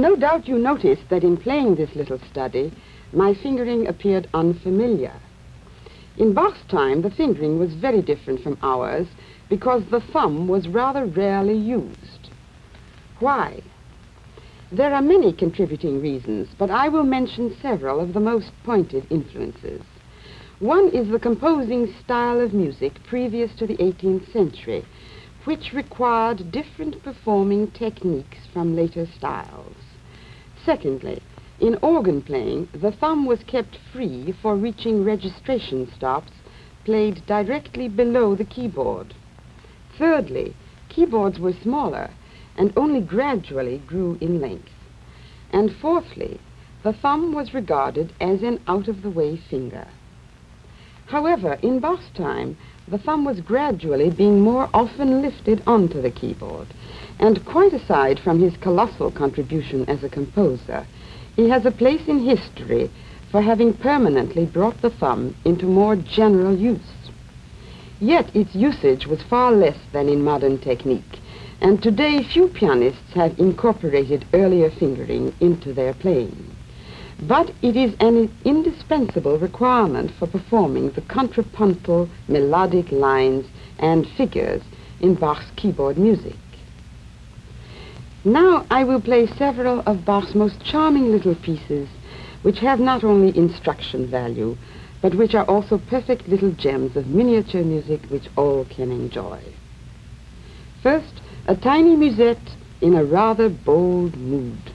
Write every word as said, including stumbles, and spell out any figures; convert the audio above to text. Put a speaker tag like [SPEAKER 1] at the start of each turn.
[SPEAKER 1] No doubt you noticed that in playing this little study, my fingering appeared unfamiliar. In Bach's time, the fingering was very different from ours because the thumb was rather rarely used. Why? There are many contributing reasons, but I will mention several of the most pointed influences. One is the composing style of music previous to the eighteenth century, which required different performing techniques from later styles. Secondly, in organ playing, the thumb was kept free for reaching registration stops played directly below the keyboard. Thirdly, keyboards were smaller and only gradually grew in length. And fourthly, the thumb was regarded as an out-of-the-way finger. However, in Bach's time, the thumb was gradually being more often lifted onto the keyboard, and quite aside from his colossal contribution as a composer, he has a place in history for having permanently brought the thumb into more general use. Yet its usage was far less than in modern technique, and today few pianists have incorporated earlier fingering into their playing. But it is an indispensable requirement for performing the contrapuntal melodic lines and figures in Bach's keyboard music. Now I will play several of Bach's most charming little pieces, which have not only instruction value, but which are also perfect little gems of miniature music which all can enjoy. First, a tiny musette in a rather bold mood.